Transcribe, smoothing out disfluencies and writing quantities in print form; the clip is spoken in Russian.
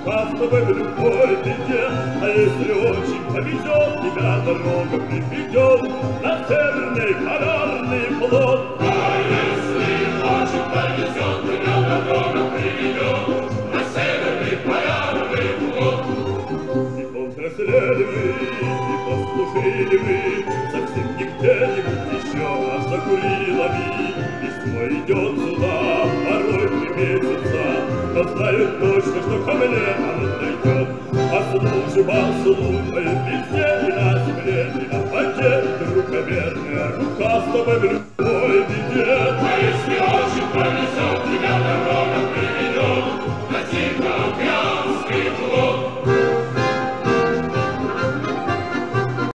рука с тобой в любой беде. А если очень повезет, тебя дорога приведет на северный полярный флот. А если очень повезет, тебя дорога приведет на северный полярный флот. И повзрослели мы, и послужили мы, совсем не где-нибудь еще, а за Курилами. Письмо идет сюда, порой приметится, но знают точно, что ко мне оно дойдет. Послушай, везде, и на земле, и на воде, друг, верная рука с тобой в любви.